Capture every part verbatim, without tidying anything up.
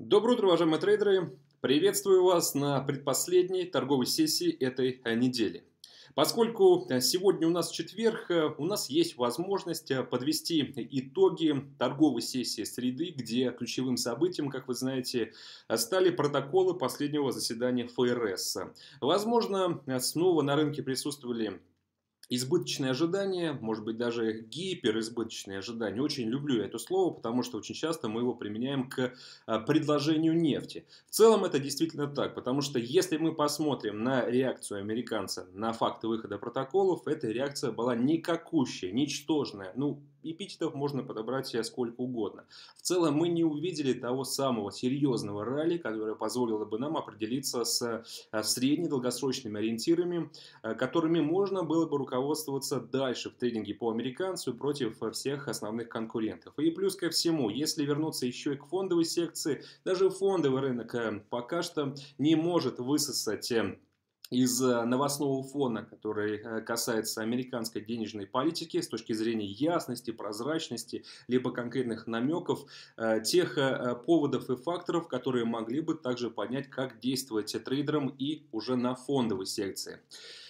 Доброе утро, уважаемые трейдеры! Приветствую вас на предпоследней торговой сессии этой э, недели. Поскольку э, сегодня у нас четверг, э, у нас есть возможность э, подвести итоги торговой сессии среды, где ключевым событием, как вы знаете, э, стали протоколы последнего заседания эф эр эс. Возможно, э, снова на рынке присутствовали избыточные ожидания, может быть даже гиперизбыточные ожидания. Очень люблю это слово, потому что очень часто мы его применяем к а, предложению нефти. В целом это действительно так, потому что если мы посмотрим на реакцию американца на факты выхода протоколов, эта реакция была никакущая, ничтожная. Ну, эпитетов можно подобрать себе сколько угодно. В целом мы не увидели того самого серьезного ралли, которое позволило бы нам определиться с а, средне-долгосрочными ориентирами, а, которыми можно было бы руководствоваться руководствоваться дальше в трейдинге по американцу против всех основных конкурентов. И плюс ко всему, если вернуться еще и к фондовой секции, даже фондовый рынок пока что не может высосать из новостного фона, который касается американской денежной политики с точки зрения ясности, прозрачности, либо конкретных намеков, тех поводов и факторов, которые могли бы также понять, как действовать трейдерам и уже на фондовой секции.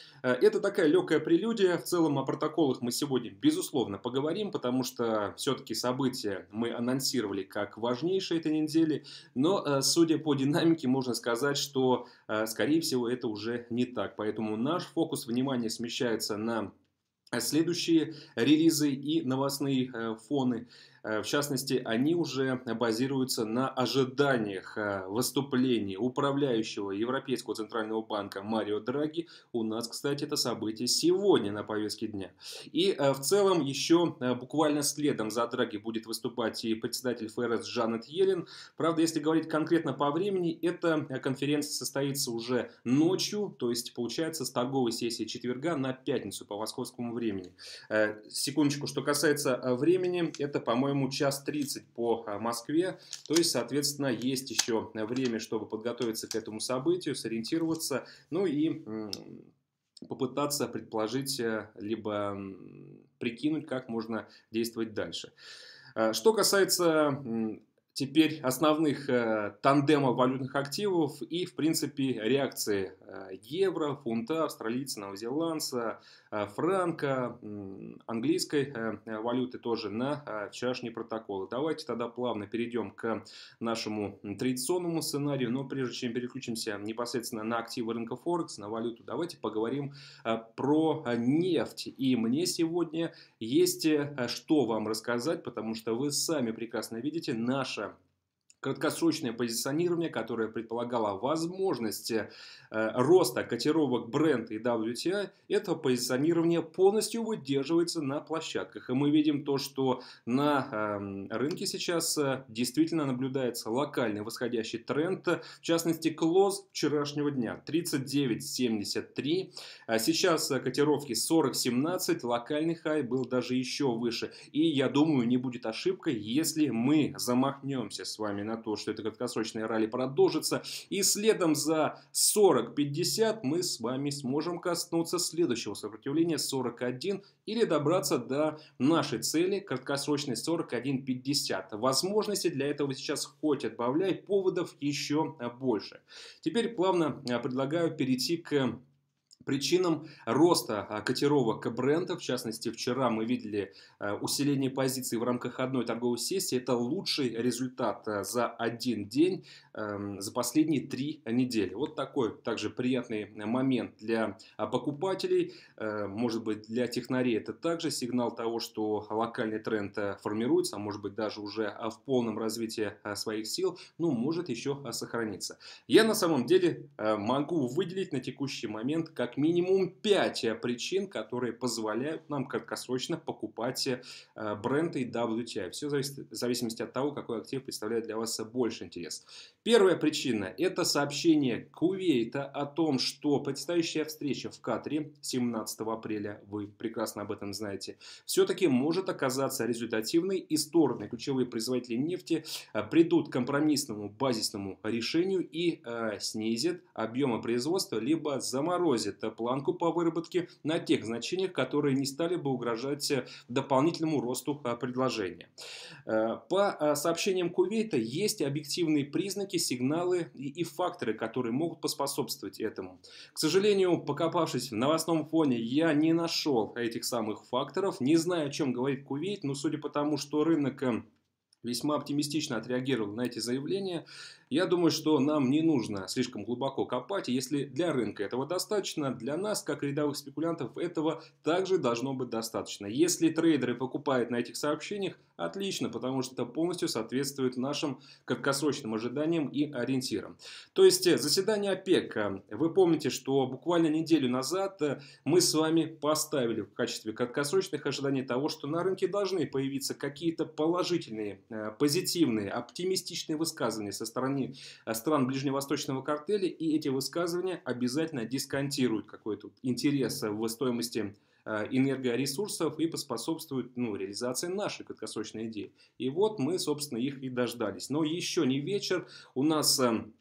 Это такая легкая прелюдия. В целом о протоколах мы сегодня, безусловно, поговорим, потому что все-таки события мы анонсировали как важнейшие этой недели. Но, судя по динамике, можно сказать, что, скорее всего, это уже не так. Поэтому наш фокус внимания смещается на следующие релизы и новостные фоны. В частности, они уже базируются на ожиданиях выступлений управляющего Европейского центрального банка Марио Драги. У нас, кстати, это событие сегодня на повестке дня. И в целом еще буквально следом за Драги будет выступать и председатель эф эр эс Джанет Йеллен. Правда, если говорить конкретно по времени, эта конференция состоится уже ночью, то есть получается с торговой сессии четверга на пятницу по московскому времени. Секундочку, что касается времени, это, по-моему, час тридцать по Москве, то есть, соответственно, есть еще время, чтобы подготовиться к этому событию, сориентироваться, ну и попытаться предположить, либо прикинуть, как можно действовать дальше. Что касается теперь основных э, тандемов валютных активов и, в принципе, реакции э, евро, фунта, австралийца, новозеландца, э, франка, э, английской э, валюты тоже на э, вчерашние протоколы. Давайте тогда плавно перейдем к нашему традиционному сценарию, но прежде чем переключимся непосредственно на активы рынка Форекс, на валюту, давайте поговорим э, про нефть. И мне сегодня есть э, что вам рассказать, потому что вы сами прекрасно видите, наша краткосрочное позиционирование, которое предполагало возможность э, роста котировок Brent и дабл ю ти ай, это позиционирование полностью выдерживается на площадках. И мы видим то, что на э, рынке сейчас э, действительно наблюдается локальный восходящий тренд, в частности, клоз вчерашнего дня тридцать девять семьдесят три. А сейчас э, котировки сорок семнадцать, локальный хай был даже еще выше. И я думаю, не будет ошибкой, если мы замахнемся с вами на то, что это краткосрочное ралли продолжится. И следом за сорок пятьдесят мы с вами сможем коснуться следующего сопротивления сорок один или добраться до нашей цели краткосрочной сорок один пятьдесят. Возможности для этого сейчас хоть отбавляй, поводов еще больше. Теперь плавно предлагаю перейти к причинам роста котировок бренда. В частности, вчера мы видели усиление позиций в рамках одной торговой сессии. Это лучший результат за один день, за последние три недели. Вот такой также приятный момент для покупателей. Может быть, для технарей это также сигнал того, что локальный тренд формируется, а может быть даже уже в полном развитии своих сил, ну, может еще сохраниться. Я на самом деле могу выделить на текущий момент как минимум пять причин, которые позволяют нам краткосрочно покупать Brent и дабл ю ти ай. Все зависит в зависимости от того, какой актив представляет для вас больше интерес. Первая причина – это сообщение Кувейта о том, что предстоящая встреча в Катаре семнадцатого апреля, вы прекрасно об этом знаете, все-таки может оказаться результативной, и стороны, ключевые производители нефти, придут к компромиссному базисному решению и э, снизят объемы производства, либо заморозят оставит планку по выработке на тех значениях, которые не стали бы угрожать дополнительному росту предложения. По сообщениям Кувейта есть объективные признаки, сигналы и факторы, которые могут поспособствовать этому. К сожалению, покопавшись в новостном фоне, я не нашел этих самых факторов. Не знаю, о чем говорит Кувейт, но судя по тому, что рынок весьма оптимистично отреагировал на эти заявления, я думаю, что нам не нужно слишком глубоко копать. И если для рынка этого достаточно, для нас, как рядовых спекулянтов, этого также должно быть достаточно. Если трейдеры покупают на этих сообщениях, отлично, потому что это полностью соответствует нашим краткосрочным ожиданиям и ориентирам. То есть заседание ОПЕК. Вы помните, что буквально неделю назад мы с вами поставили в качестве краткосрочных ожиданий того, что на рынке должны появиться какие-то положительные, позитивные, оптимистичные высказывания со стороны стран ближневосточного картеля, и эти высказывания обязательно дисконтируют какой-то интерес в стоимости энергоресурсов и поспособствуют, ну, реализации нашей краткосрочной идеи. И вот мы, собственно, их и дождались. Но еще не вечер, у нас,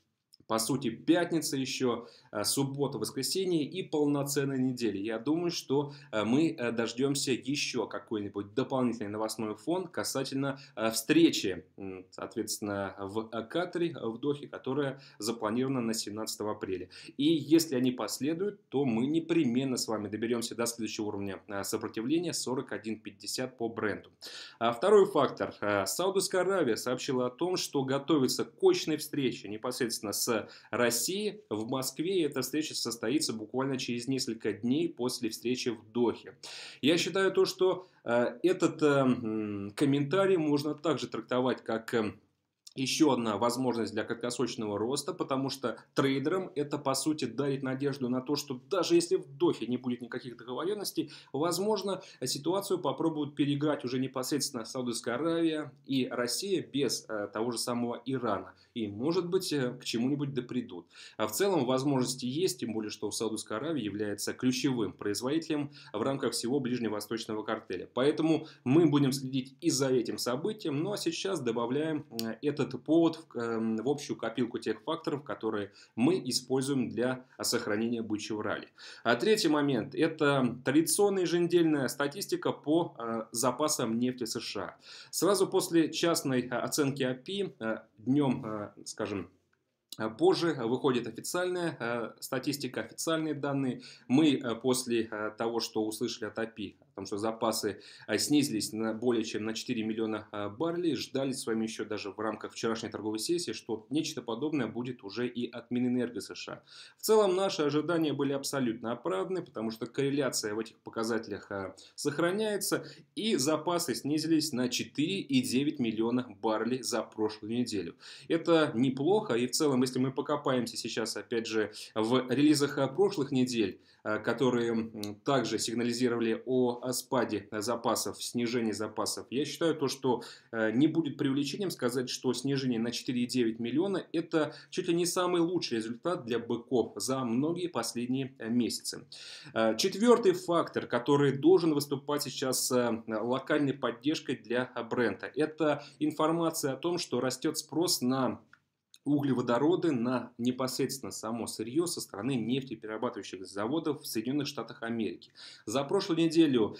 по сути, пятница еще, суббота, воскресенье и полноценная неделя. Я думаю, что мы дождемся еще какой-нибудь дополнительный новостной фон касательно встречи, соответственно, в Катаре, в Дохе, которая запланирована на семнадцатое апреля. И если они последуют, то мы непременно с вами доберемся до следующего уровня сопротивления сорок один пятьдесят по бренду. А второй фактор. Саудовская Аравия сообщила о том, что готовится к очной встрече непосредственно с Россией в Москве. И эта встреча состоится буквально через несколько дней после встречи в Дохе. Я считаю то, что э, этот э, комментарий можно также трактовать как э, еще одна возможность для краткосрочного роста, потому что трейдерам это, по сути, дарит надежду на то, что даже если в Дохе не будет никаких договоренностей, возможно, ситуацию попробуют переиграть уже непосредственно Саудовская Аравия и Россия без э, того же самого Ирана. И, может быть, э, к чему-нибудь да придут. А в целом возможности есть, тем более, что Саудовская Аравия является ключевым производителем в рамках всего ближневосточного картеля. Поэтому мы будем следить и за этим событием. Ну а сейчас добавляем э, этот повод в, э, в общую копилку тех факторов, которые мы используем для сохранения бычьего ралли. А третий момент – это традиционная еженедельная статистика по э, запасам нефти США. Сразу после частной оценки ОПИ э, днем, э, скажем, позже выходит официальная э, статистика, официальные данные. Мы э, после э, того, что услышали от ОПИ, о том, что запасы э, снизились на более чем на четыре миллиона э, баррелей, ждали с вами еще даже в рамках вчерашней торговой сессии, что нечто подобное будет уже и от Минэнерго США. В целом наши ожидания были абсолютно оправданы, потому что корреляция в этих показателях э, сохраняется, и запасы снизились на четыре и девять миллиона баррелей за прошлую неделю. Это неплохо, и в целом, если мы покопаемся сейчас, опять же, в релизах прошлых недель, которые также сигнализировали о спаде запасов, снижении запасов, я считаю то, что не будет преувеличением сказать, что снижение на четыре и девять миллиона – это чуть ли не самый лучший результат для быков за многие последние месяцы. Четвертый фактор, который должен выступать сейчас локальной поддержкой для брента, это информация о том, что растет спрос на углеводороды, на непосредственно само сырье со стороны нефтеперерабатывающих заводов в Соединенных Штатах Америки. За прошлую неделю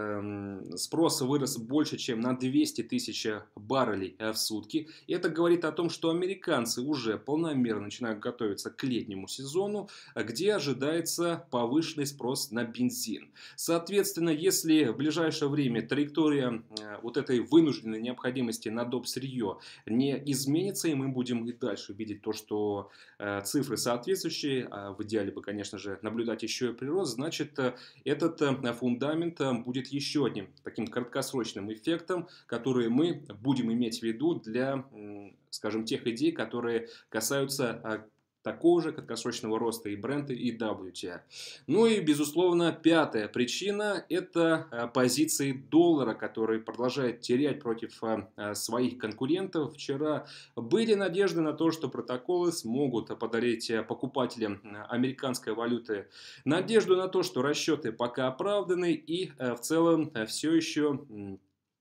э, спрос вырос больше, чем на двести тысяч баррелей в сутки. И это говорит о том, что американцы уже полномерно начинают готовиться к летнему сезону, где ожидается повышенный спрос на бензин. Соответственно, если в ближайшее время траектория э, вот этой вынужденной необходимости на доп. Сырье не изменится, и мы будем и дальше видеть то, что э, цифры соответствующие, а в идеале бы, конечно же, наблюдать еще и прирост, значит, э, этот э, фундамент э, будет еще одним таким краткосрочным эффектом, который мы будем иметь в виду для, э, скажем, тех идей, которые касаются э, такого же краткосрочного роста и брента, и дабл ю ти ай. Ну и, безусловно, пятая причина – это позиции доллара, который продолжает терять против своих конкурентов. Вчера были надежды на то, что протоколы смогут подарить покупателям американской валюты надежду на то, что расчеты пока оправданы, и в целом все еще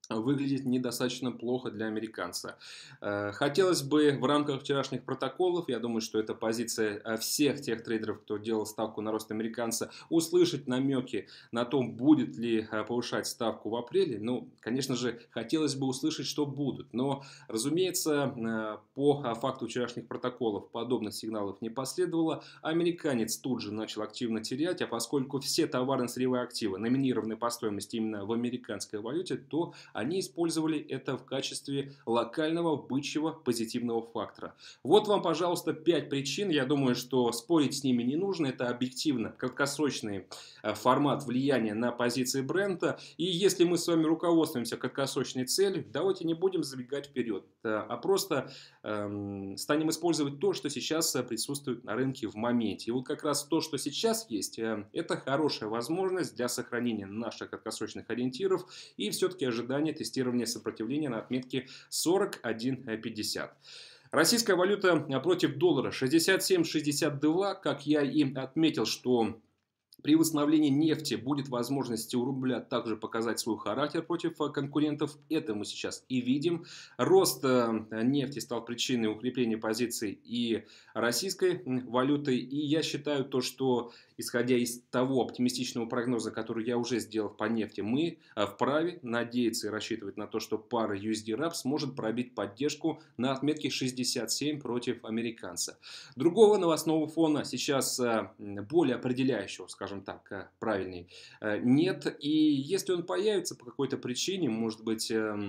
выглядит недостаточно плохо для американца. Э, Хотелось бы в рамках вчерашних протоколов, я думаю, что это позиция э, всех тех трейдеров, кто делал ставку на рост американца, услышать намеки на том, будет ли э, повышать ставку в апреле. Ну, конечно же, хотелось бы услышать, что будут. Но, разумеется, э, по э, факту вчерашних протоколов подобных сигналов не последовало. Американец тут же начал активно терять, а поскольку все товарно-сырьевые активы номинированы по стоимости именно в американской валюте, то они использовали это в качестве локального бычьего позитивного фактора. Вот вам, пожалуйста, пять причин. Я думаю, что спорить с ними не нужно. Это объективно краткосрочный э, формат влияния на позиции бренда. И если мы с вами руководствуемся краткосрочной целью, давайте не будем забегать вперед, а просто эм, станем использовать то, что сейчас э, присутствует на рынке в моменте. И вот как раз то, что сейчас есть, э, это хорошая возможность для сохранения наших краткосрочных ориентиров и все-таки ожидания тестирования сопротивления на отметке сорок один пятьдесят. Российская валюта против доллара шестьдесят семь шестьдесят два. Как я и отметил, что при восстановлении нефти будет возможность у рубля также показать свой характер против конкурентов. Это мы сейчас и видим. Рост нефти стал причиной укрепления позиций и российской валюты. И я считаю то, что исходя из того оптимистичного прогноза, который я уже сделал по нефти, мы вправе надеяться и рассчитывать на то, что пара ю эс ди-раб сможет пробить поддержку на отметке шестьдесят семь против американца. Другого новостного фона сейчас более определяющего, скажем так, правильней, нет. И если он появится по какой-то причине, может быть,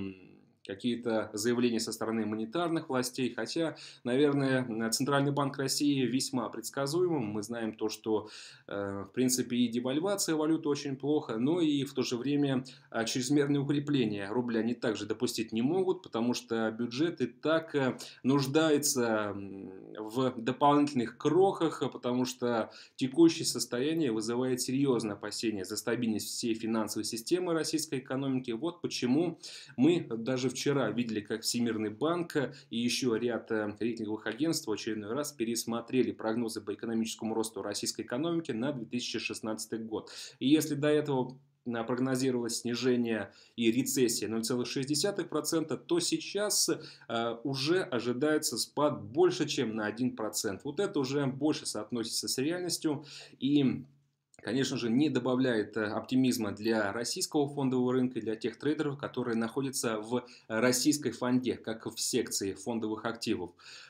какие-то заявления со стороны монетарных властей, хотя, наверное, Центральный банк России весьма предсказуемым. Мы знаем то, что, в принципе, и девальвация валюты очень плохо, но и в то же время чрезмерное укрепление рубля они также допустить не могут, потому что бюджет и так нуждается в дополнительных крохах, потому что текущее состояние вызывает серьезное опасение за стабильность всей финансовой системы российской экономики. Вот почему мы даже вчера видели, как Всемирный банк и еще ряд рейтинговых агентств в очередной раз пересмотрели прогнозы по экономическому росту российской экономики на две тысячи шестнадцатый год. И если до этого прогнозировалось снижение и рецессия ноль целых шесть десятых процента, то сейчас э, уже ожидается спад больше, чем на один процент. Вот это уже больше соотносится с реальностью и, конечно же, не добавляет оптимизма для российского фондового рынка, для тех трейдеров, которые находятся в российской фонде, как в секции фондовых активов.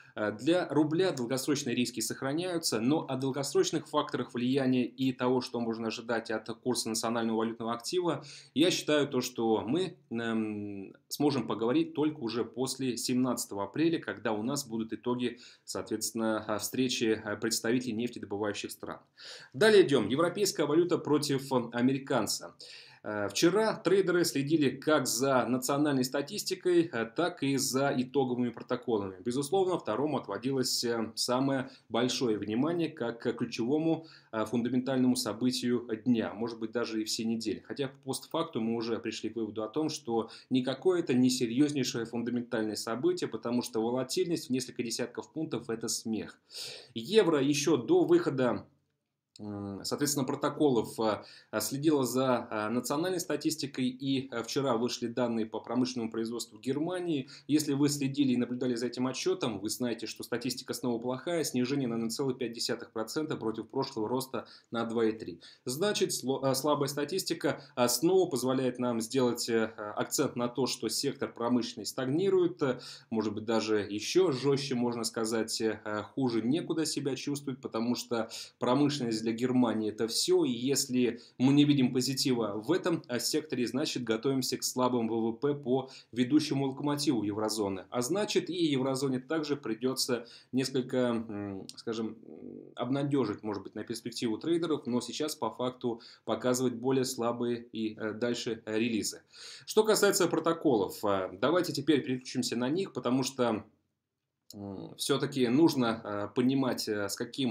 Для рубля долгосрочные риски сохраняются, но о долгосрочных факторах влияния и того, что можно ожидать от курса национального валютного актива, я считаю то, что мы эм, сможем поговорить только уже после семнадцатого апреля, когда у нас будут итоги, соответственно, встречи представителей нефтедобывающих стран. Далее идем. Европейская валюта против американца. Вчера трейдеры следили как за национальной статистикой, так и за итоговыми протоколами. Безусловно, второму отводилось самое большое внимание как к ключевому фундаментальному событию дня, может быть даже и всей недели. Хотя постфактум мы уже пришли к выводу о том, что никакое это не серьезнейшее фундаментальное событие, потому что волатильность в несколько десятков пунктов – это смех. Евро еще до выхода, соответственно, протоколов следила за национальной статистикой, и вчера вышли данные по промышленному производству Германии. Если вы следили и наблюдали за этим отчетом, вы знаете, что статистика снова плохая, снижение на ноль целых пять десятых процента против прошлого роста на два целых три десятых процента. Значит, слабая статистика снова позволяет нам сделать акцент на то, что сектор промышленный стагнирует, может быть даже еще жестче, можно сказать, хуже некуда себя чувствует, потому что промышленность для Германии это все, и если мы не видим позитива в этом секторе, значит готовимся к слабым вэ вэ пэ по ведущему локомотиву еврозоны. А значит и еврозоне также придется несколько, скажем, обнадежить, может быть, на перспективу трейдеров, но сейчас по факту показывать более слабые и дальше релизы. Что касается протоколов, давайте теперь переключимся на них, потому что все-таки нужно понимать, с каким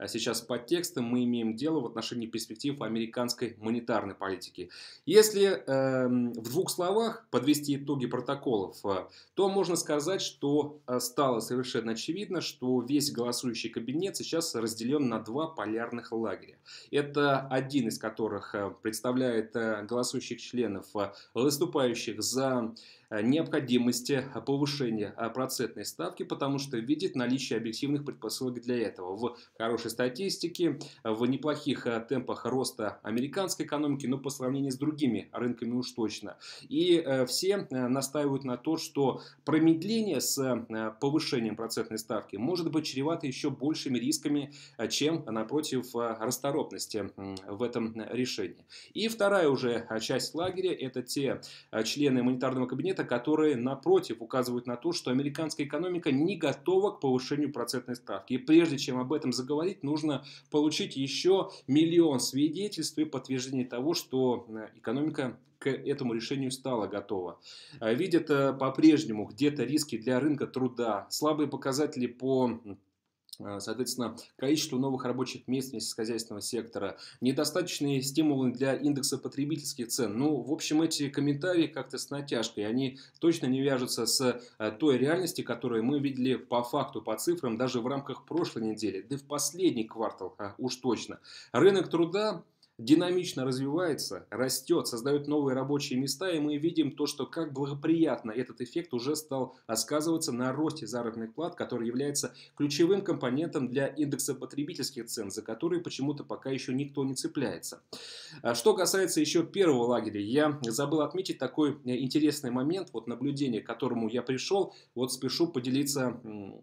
сейчас подтекстом мы имеем дело в отношении перспектив американской монетарной политики. Если э, в двух словах подвести итоги протоколов, то можно сказать, что стало совершенно очевидно, что весь голосующий кабинет сейчас разделен на два полярных лагеря. Это один из которых представляет голосующих членов, выступающих за необходимость повышения процентной ставки, потому что видит наличие объективных предпосылок для этого в хорошей статистике, в неплохих темпах роста американской экономики, но по сравнению с другими рынками уж точно. И все настаивают на то, что промедление с повышением процентной ставки может быть чревато еще большими рисками, чем, напротив, расторопности в этом решении. И вторая уже часть лагеря – это те члены монетарного кабинета, которые, напротив, указывают на то, что американская экономика не готова к повышению процентной ставки. И прежде чем об этом заговорить, нужно получить еще миллион свидетельств и подтверждений того, что экономика к этому решению стала готова. Видят по-прежнему где-то риски для рынка труда, слабые показатели по... соответственно, количество новых рабочих мест сельскохозяйственного сектора, недостаточные стимулы для индекса потребительских цен. Ну, в общем, эти комментарии как-то с натяжкой, они точно не вяжутся с той реальности, которую мы видели по факту, по цифрам, даже в рамках прошлой недели, да и в последний квартал уж точно. Рынок труда динамично развивается, растет, создает новые рабочие места, и мы видим то, что как благоприятно этот эффект уже стал сказываться на росте заработных плат, который является ключевым компонентом для индекса потребительских цен, за которые почему-то пока еще никто не цепляется. Что касается еще первого лагеря, я забыл отметить такой интересный момент, вот наблюдение, к которому я пришел, вот спешу поделиться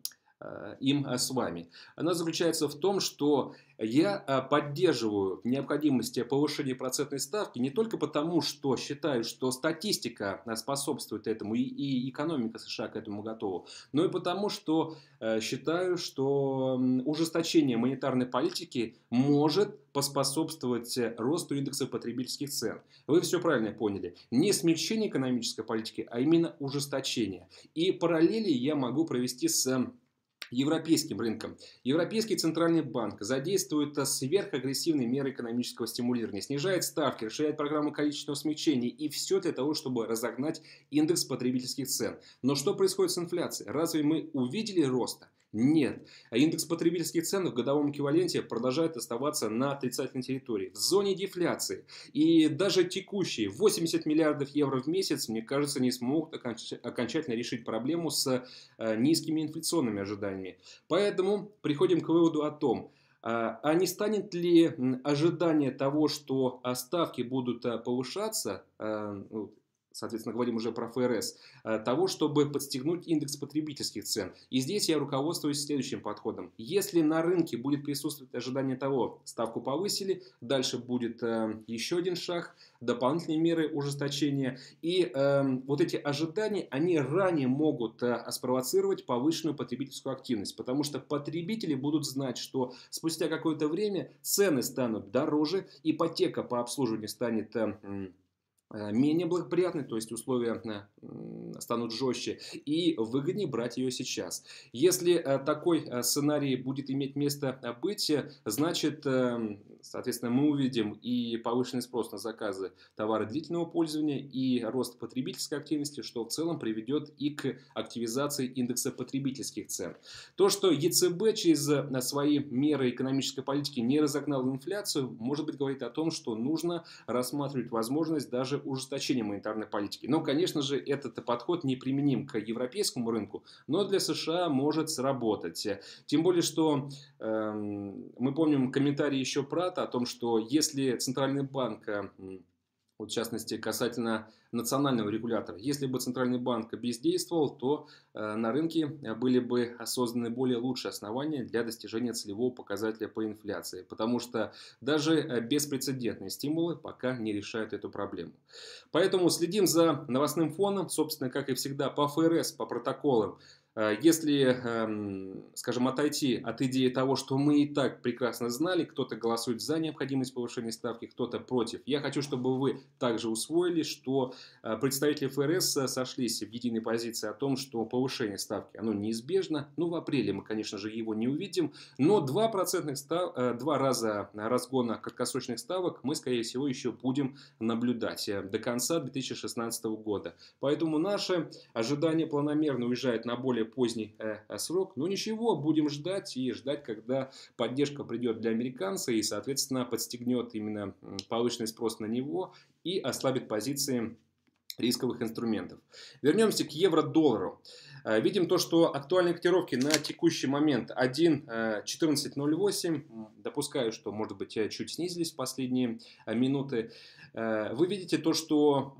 им с вами. Она заключается в том, что я поддерживаю необходимость повышения процентной ставки не только потому, что считаю, что статистика способствует этому и, и экономика США к этому готова, но и потому, что считаю, что ужесточение монетарной политики может поспособствовать росту индекса потребительских цен. Вы все правильно поняли. Не смягчение экономической политики, а именно ужесточение. И параллели я могу провести с европейским рынком. Европейский центральный банк задействует сверхагрессивные меры экономического стимулирования, снижает ставки, расширяет программу количественного смягчения, и все для того, чтобы разогнать индекс потребительских цен. Но что происходит с инфляцией? Разве мы увидели роста? Нет. А индекс потребительских цен в годовом эквиваленте продолжает оставаться на отрицательной территории, в зоне дефляции. И даже текущие восемьдесят миллиардов евро в месяц, мне кажется, не смогут окончательно решить проблему с низкими инфляционными ожиданиями. Поэтому приходим к выводу о том, а не станет ли ожидание того, что ставки будут повышаться, соответственно, говорим уже про эф эр эс, того, чтобы подстегнуть индекс потребительских цен. И здесь я руководствуюсь следующим подходом. Если на рынке будет присутствовать ожидание того, ставку повысили, дальше будет еще один шаг, дополнительные меры ужесточения. И э, вот эти ожидания, они ранее могут э, спровоцировать повышенную потребительскую активность. Потому что потребители будут знать, что спустя какое-то время цены станут дороже, ипотека по обслуживанию станет... Э, менее благоприятной, то есть условия станут жестче, и выгоднее брать ее сейчас. Если такой сценарий будет иметь место быть, значит, соответственно, мы увидим и повышенный спрос на заказы товара длительного пользования, и рост потребительской активности, что в целом приведет и к активизации индекса потребительских цен. То, что е цэ бэ через свои меры экономической политики не разогнал инфляцию, может быть, говорит о том, что нужно рассматривать возможность даже ужесточения монетарной политики. Но, конечно же, этот подход не применим к европейскому рынку, но для США может сработать. Тем более, что э, мы помним комментарий еще Прата о том, что если Центральный банк, э, вот в частности касательно национального регулятора, если бы Центральный банк бездействовал, то э, на рынке были бы созданы более лучшие основания для достижения целевого показателя по инфляции. Потому что даже беспрецедентные стимулы пока не решают эту проблему. Поэтому следим за новостным фоном, собственно, как и всегда, по эф эр эс, по протоколам. Если, скажем, отойти от идеи того, что мы и так прекрасно знали, кто-то голосует за необходимость повышения ставки, кто-то против. Я хочу, чтобы вы также усвоили, что представители ФРС сошлись в единой позиции о том, что повышение ставки, оно неизбежно. Ну, в апреле мы, конечно же, его не увидим, но два, процентных став... два раза разгона краткосрочных ставок мы, скорее всего, еще будем наблюдать до конца две тысячи шестнадцатого года. Поэтому наше ожидание планомерно уезжает на более поздний э, срок. Но ничего, будем ждать и ждать, когда поддержка придет для американца и, соответственно, подстегнет именно повышенный спрос на него и ослабит позиции рисковых инструментов. Вернемся к евро-доллару. Видим то, что актуальные котировки на текущий момент один четырнадцать ноль восемь. Допускаю, что, может быть, чуть снизились в последние минуты. Вы видите то, что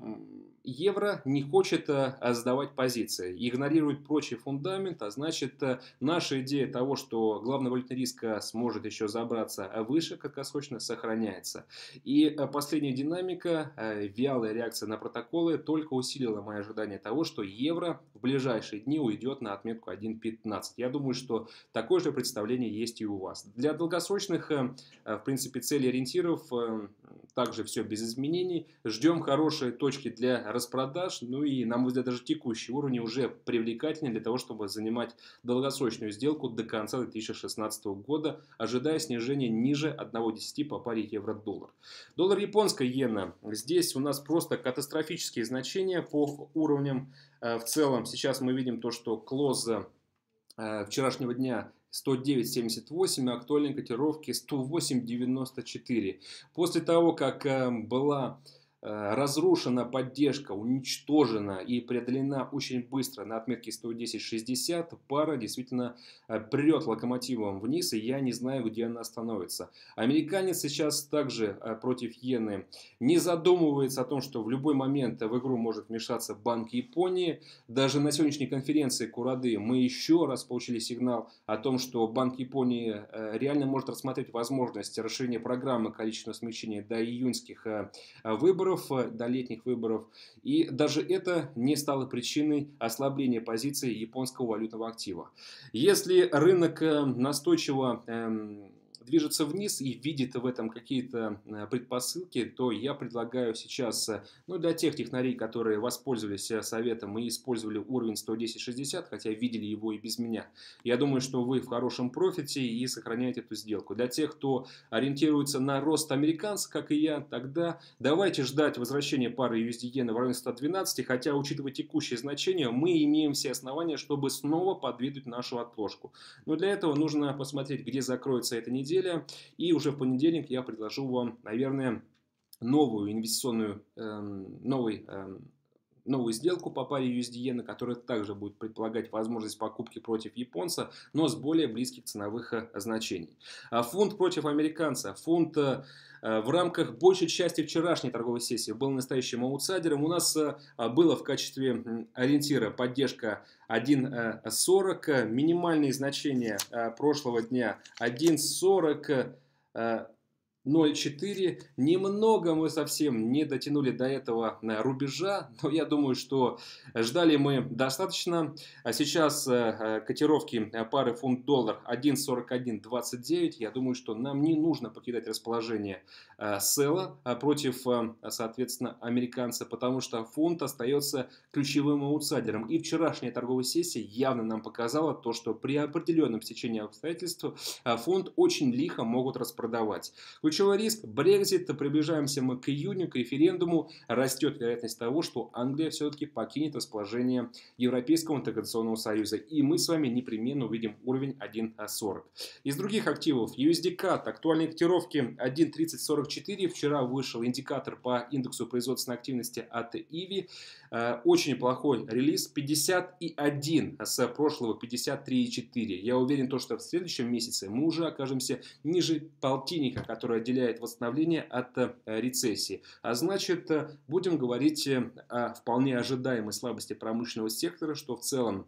евро не хочет сдавать позиции, игнорирует прочий фундамент, а значит, наша идея того, что главный валютный риск сможет еще забраться выше, краткосрочно сохраняется. И последняя динамика, вялая реакция на протоколы только усилила мое ожидание того, что евро в ближайшие дни уйдет на отметку один пятнадцать. Я думаю, что такое же представление есть и у вас. Для долгосрочных, в принципе, целей ориентиров также все без изменений. Ждем хорошие точки для распродаж. Ну и, на мой взгляд, даже текущий уровень уже привлекательный для того, чтобы занимать долгосрочную сделку до конца две тысячи шестнадцатого года, ожидая снижения ниже одна целая десять по паре евро-доллар. Доллар японская иена. Здесь у нас просто катастрофические значения по уровням. В целом, сейчас мы видим то, что клоз вчерашнего дня сто девять семьдесят восемь, а актуальные котировки сто восемь девяносто четыре. После того, как была разрушена поддержка, уничтожена и преодолена очень быстро на отметке сто десять шестьдесят, пара действительно прет локомотивом вниз, и я не знаю, где она остановится. Американец сейчас также против иены не задумывается о том, что в любой момент в игру может вмешаться Банк Японии. Даже на сегодняшней конференции Курады мы еще раз получили сигнал о том, что Банк Японии реально может рассмотреть возможность расширения программы количественного смягчения до июньских выборов, до летних выборов. И даже это не стало причиной ослабления позиции японского валютного актива. Если рынок настойчиво эм, движется вниз и видит в этом какие-то предпосылки, то я предлагаю сейчас, ну, для тех технарей, которые воспользовались советом и использовали уровень сто десять шестьдесят, хотя видели его и без меня, я думаю, что вы в хорошем профите и сохраняете эту сделку. Для тех, кто ориентируется на рост американца, как и я, тогда давайте ждать возвращения пары ю эс ди-иена в районе ста двенадцати, хотя, учитывая текущие значения, мы имеем все основания, чтобы снова подвинуть нашу отложку. Но для этого нужно посмотреть, где закроется эта неделя. И уже в понедельник я предложу вам, наверное, новую инвестиционную, эм, новый, эм, новую сделку по паре ю эс ди-иена, которая также будет предполагать возможность покупки против японца, но с более близких ценовых значений. А фунт против американца. Фунт в рамках большей части вчерашней торговой сессии был настоящим аутсайдером. У нас было в качестве ориентира поддержка один сорок, минимальные значения прошлого дня один сорок ноль четыре. Немного мы совсем не дотянули до этого рубежа, но я думаю, что ждали мы достаточно. А сейчас котировки пары фунт-доллар один сорок один двадцать девять. Я думаю, что нам не нужно покидать расположение села против, соответственно, американца, потому что фунт остается ключевым аутсайдером. И вчерашняя торговая сессия явно нам показала то, что при определенном стечении обстоятельств фунт очень лихо могут распродавать. Ключевой риск – Брексит. Приближаемся мы к июню, к референдуму. Растет вероятность того, что Англия все-таки покинет расположение Европейского интеграционного союза. И мы с вами непременно увидим уровень один сорок. Из других активов ю эс ди-кат. Актуальные котировки один тридцать сорок четыре. Вчера вышел индикатор по индексу производственной активности от иви. Очень плохой релиз. пятьдесят один с прошлого пятьдесят три и четыре. Я уверен, что в следующем месяце мы уже окажемся ниже полтинника, который отделяет восстановление от рецессии. А значит, будем говорить о вполне ожидаемой слабости промышленного сектора, что в целом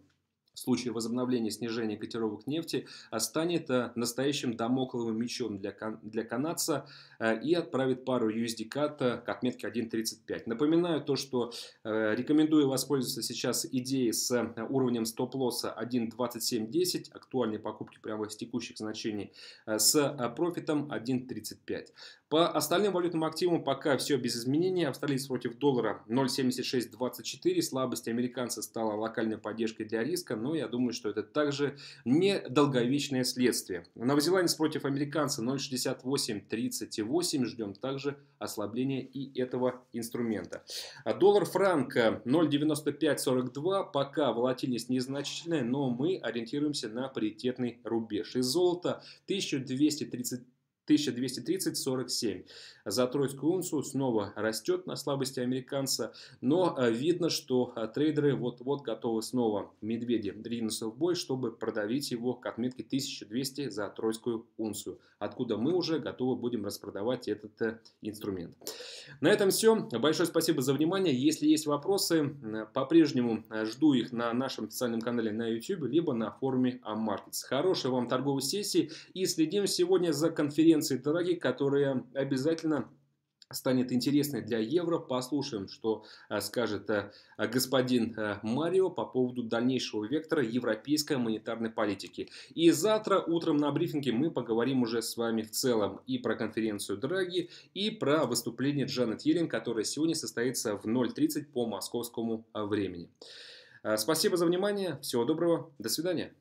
в случае возобновления снижения котировок нефти станет настоящим дамокловым мечом для, для канадца и отправит пару ю эс ди кат к отметке один тридцать пять. Напоминаю то, что рекомендую воспользоваться сейчас идеей с уровнем стоп-лосса один двадцать семь десять, актуальной покупки прямо с текущих значений, с профитом один тридцать пять. По остальным валютным активам пока все без изменений. Австралиец против доллара ноль семьдесят шесть двадцать четыре. Слабость американца стала локальной поддержкой для риска, но я думаю, что это также не долговечное следствие. Новозеландец против американца ноль шестьдесят восемь тридцать восемь. Ждем также ослабления и этого инструмента. Доллар-франк ноль девяносто пять сорок два. Пока волатильность незначительная, но мы ориентируемся на паритетный рубеж. И золото тысяча двести тридцать тысяча двести тридцать сорок семь. За тройскую унцию снова растет на слабости американца, но видно, что трейдеры вот-вот готовы снова медведи двинуться в бой, чтобы продавить его к отметке тысяча двести за тройскую унцию, откуда мы уже готовы будем распродавать этот инструмент. На этом все. Большое спасибо за внимание. Если есть вопросы, по-прежнему жду их на нашем официальном канале на YouTube, либо на форуме Ammarkets. Хорошей вам торговой сессии и следим сегодня за конференцией Драги, которая обязательно станет интересной для евро. Послушаем, что скажет господин Марио по поводу дальнейшего вектора европейской монетарной политики. И завтра утром на брифинге мы поговорим уже с вами в целом и про конференцию Драги, и про выступление Джанет Йеллен, которое сегодня состоится в ноль тридцать по московскому времени. Спасибо за внимание. Всего доброго. До свидания.